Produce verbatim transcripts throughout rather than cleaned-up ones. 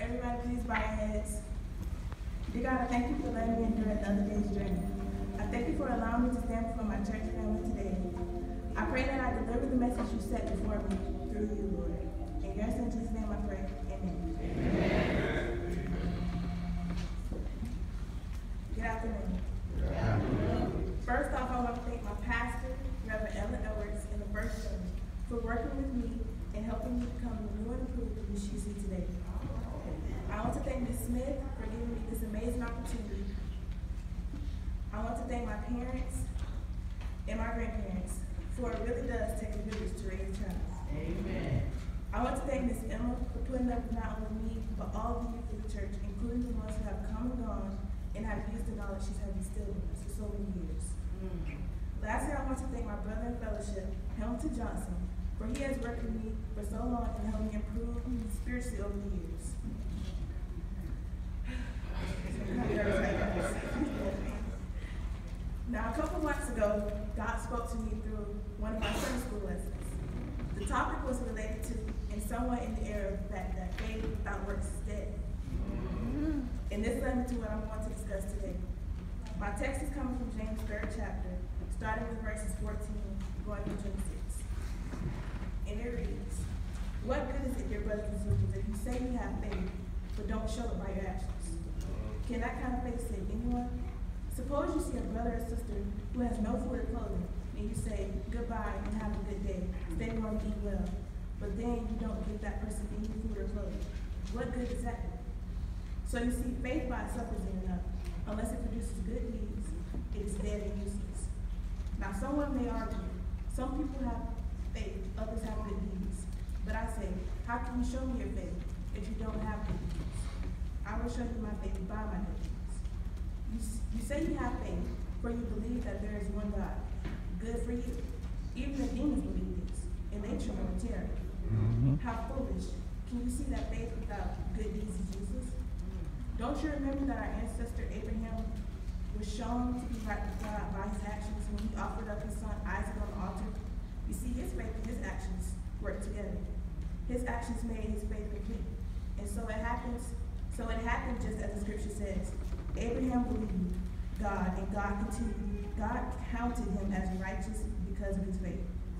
Everybody please bow your heads. Dear God, I thank you for letting me endure another day's journey. I thank you for allowing me to stand before my church family today. I pray that I deliver the message you set before me through you, Lord. In your son Jesus' name I pray. Amen. Amen. Good afternoon. Good afternoon. First off, I want to thank my pastor, Reverend Ellen Edwards, in the first service for working with me and helping me become the new and improved that you see today. I want to thank Miz Smith for giving me this amazing opportunity. I want to thank my parents and my grandparents, for it really does take a village to raise a child. Amen. I want to thank Miz Emma for putting up not only me, but all of the youth of the church, including the ones who have come and gone and have used the knowledge she's had instilled in us for so many years. Mm. Lastly, I want to thank my brother in fellowship, Hamilton Johnson, for he has worked with me for so long and helped me improve spiritually over the years. Now, a couple months ago, God spoke to me through one of my Sunday school lessons. The topic was related to, and somewhat in the area of the fact that faith without works is dead. And this led me to what I'm going to discuss today. My text is coming from James' third chapter, starting with verses fourteen, going to twenty-six. And it reads, "What good is it, dear brothers and sisters, if you say you have faith, but don't show it by your actions? Can that kind of faith save anyone? Suppose you see a brother or sister who has no food or clothing, and you say, goodbye and have a good day, stay warm and eat well, but then you don't give that person any food or clothing. What good is that? So you see, faith by itself isn't enough. Unless it produces good deeds, it is dead and useless. Now someone may argue, some people have faith, others have good deeds. But I say, how can you show me your faith if you don't have good deeds? I will show you my faith by my good deeds. You, you say you have faith, for you believe that there is one God. Good for you. Even the demons believe this, and they tremble in terror. Mm-hmm. How foolish. Can you see that faith without good deeds is useless? Don't you remember that our ancestor Abraham was shown to be right with God by his actions when he offered up his son Isaac on the altar? You see, his faith and his actions work together. His actions made his faith complete. And so it happens, so it happened just as the scripture says. Abraham believed God, and God continued, God counted him as righteous because of his faith.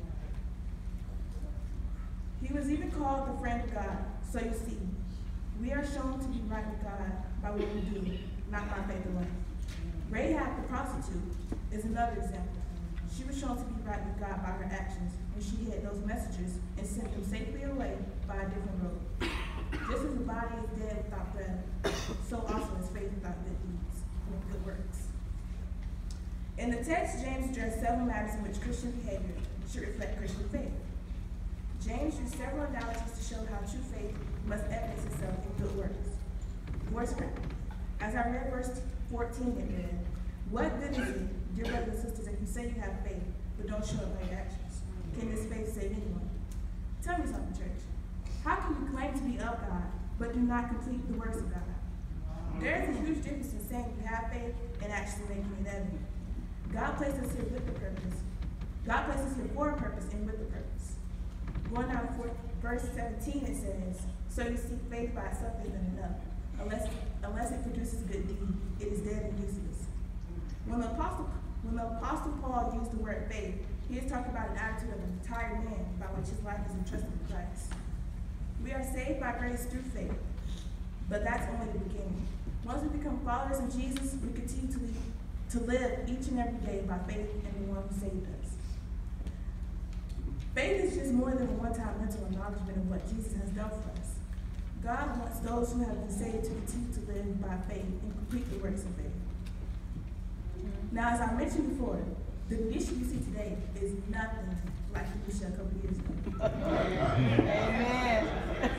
He was even called the friend of God. So you see, we are shown to be right with God by what we do, not by faith alone. Rahab the prostitute is another example. She was shown to be right with God by her actions when she hid those messengers and sent them safely away by a different road. Just as the body is dead without breath, so also is faith without good deeds, with good works. In the text, James addressed several matters in which Christian behavior should reflect Christian faith. James used several analogies to show how true faith must evidence itself in good works. For example, as I read verse fourteen, it read, "What good is it, dear brothers and sisters, if you say you have faith, but don't show it by your actions? Can this faith save anyone?" Tell me something, church. How can you claim to be of God, but do not complete the works of God? There is a huge difference in saying you have faith and actually making it evident. God placed us here with the purpose. God placed us here for a purpose and with a purpose. Going down to verse seventeen, it says, "So you see, faith by itself isn't enough. Unless, unless it produces a good deed, it is dead and useless." When the Apostle, when the Apostle Paul used the word faith, he is talking about an attitude of an entire man by which his life is entrusted to Christ. We are saved by grace through faith, but that's only the beginning. Once we become followers of Jesus, we continue to live, to live each and every day by faith in the one who saved us. Faith is just more than a one-time mental acknowledgement of what Jesus has done for us. God wants those who have been saved to continue to live by faith and complete the works of faith. Now, as I mentioned before, the Denishia you see today is nothing like the Denishia a couple years ago. Amen.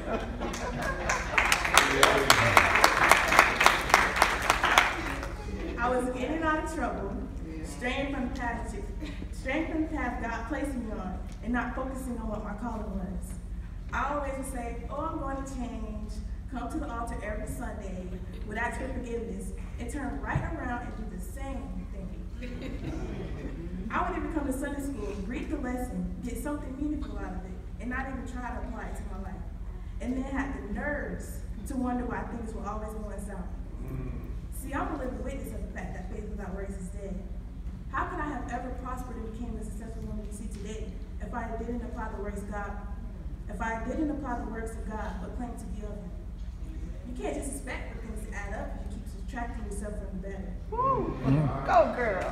I was in and out of trouble, straying from the path, straying from the path God placed me on, and not focusing on what my calling was. I always would say, "Oh, I'm going to change," come to the altar every Sunday, would ask for forgiveness, and turn right around and do the same thing. I would even come to Sunday school, read the lesson, get something meaningful out of it, and not even try to apply it to my life. And then had the nerves to wonder why things were always going south. See, I'm a living witness of the fact that faith without works is dead. How could I have ever prospered and became the successful woman you see today if I didn't apply the works of God, if I didn't apply the works of God but claim to be of Him? You can't just expect for things to add up if you keep subtracting yourself from the better. Woo! Go, girl.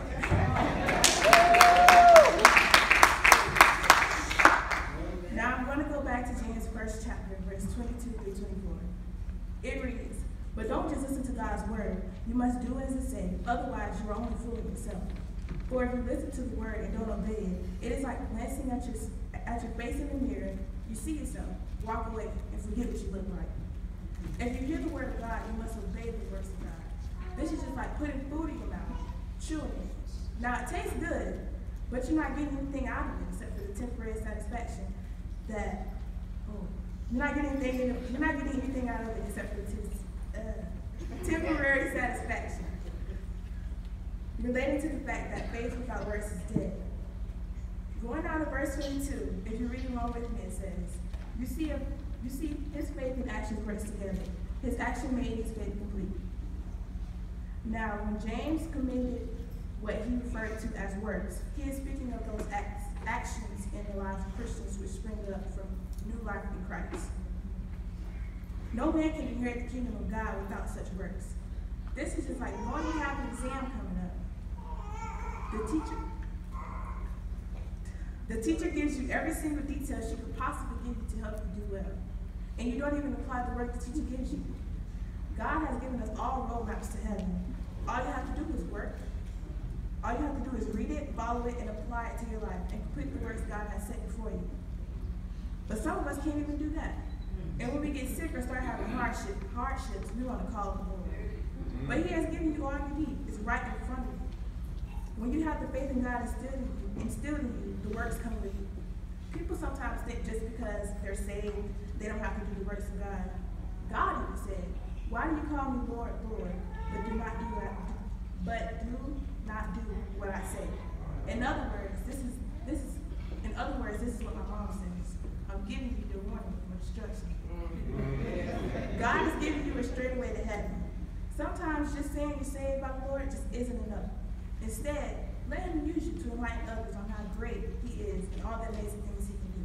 Now I'm going to go back to James' first chapter, verse twenty-two through twenty-four. It reads, "But don't just listen to God's word. You must do as it says. Otherwise, you are only fooling yourself. For if you listen to the word and don't obey it, it is like glancing at your, at your face in the mirror. You see yourself, walk away, and forget what you look like. If you hear the word of God, you must obey the words of God. This is just like putting food in your mouth, chewing it. Now, it tastes good, but you're not getting anything out of it except for the temporary satisfaction that, oh, you're not getting anything, you're not getting anything out of it except for the uh, temporary satisfaction. Related to the fact that faith without works is dead. Going down to verse twenty-two, if you read along with me, it says, you see, a, you see his faith and action works together. His action made his faith complete. Now, when James commended what he referred to as works, he is speaking of those acts, actions in the lives of Christians which spring up from new life in Christ. No man can inherit the kingdom of God without such works. This is just like knowing you have an exam coming up. The teacher, the teacher gives you every single detail she could possibly give you to help you do well. And you don't even apply the work the teacher gives you. God has given us all roadmaps to heaven. All you have to do is work. All you have to do is read it, follow it, and apply it to your life, and complete the works God has set before you. But some of us can't even do that. And when we get sick or start having hardship, hardships, we want to call the Lord. But He has given you all you need. It's right in front of you. When you have the faith in God instilled in you, instilled in you, the works come with you. People sometimes think just because they're saved, they don't have to do the works of God. God even said, "Why do you call me Lord, Lord, but do not do what I, but do not do what I say?" In other words, this is this is in other words, this is what my mom says. I'm giving you the warning or instruction. God is giving you a straight way to heaven. Sometimes just saying you're saved by the Lord just isn't enough. Instead, let Him use you to enlighten others on how great He is and all the amazing things He can do.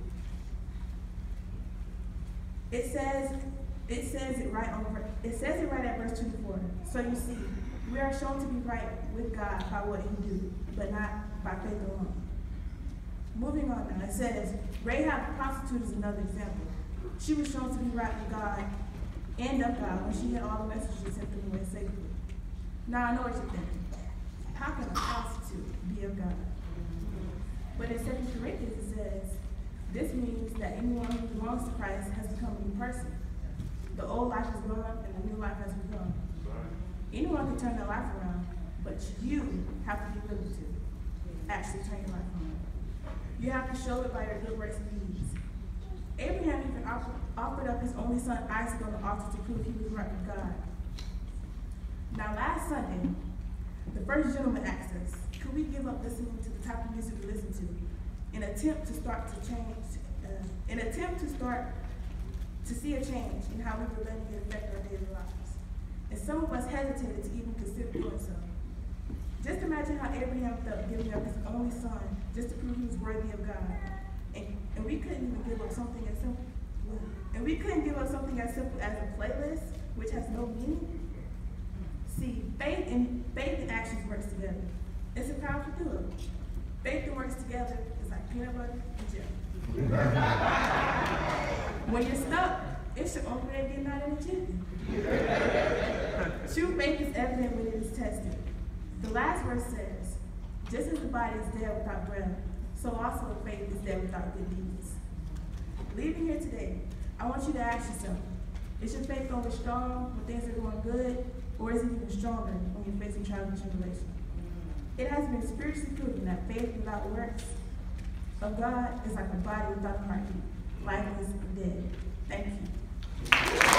It says, it says it right on it says it right at verse twenty-four. So you see, we are shown to be right with God by what He do, but not by faith alone. Moving on now, it says, Rahab the prostitute is another example. She was shown to be right with God and of God when she had all the messages sent them away safely. Now I know what you're thinking. How can a prostitute be of God? But in Second Corinthians it says, this means that anyone who belongs to Christ has become a new person. The old life is gone and the new life has begun. Anyone can turn their life around, but you have to be willing to actually turn your life around. You have to show it by your good works and deeds. Abraham even offered up his only son Isaac on the altar to prove he was right with God. Now last Sunday, the first gentleman asked us, could we give up listening to the type of music we listen to in an attempt to start to change, uh, in an attempt to start to see a change in how we were letting it affect our daily lives. And some of us hesitated to even consider doing so. Just imagine how Abraham felt giving up his only son just to prove he was worthy of God. And, and we couldn't even give up something as simple. And we couldn't give up something as simple as a playlist, which has no meaning. See, faith and faith and actions works together. It's a powerful duo. Faith and works together is like peanut butter and jelly. When you're stuck, it's your only way of getting out of the chicken. True faith is evident when it is tested. The last verse says, just as the body is dead without breath, so also faith is dead without good deeds. Leaving here today, I want you to ask yourself, is your faith only strong when things are going good, or is it even stronger when you're facing trials and tribulation? It has been spiritually proven that faith without works of God is like a body without a heartbeat. Life is dead. Thank you.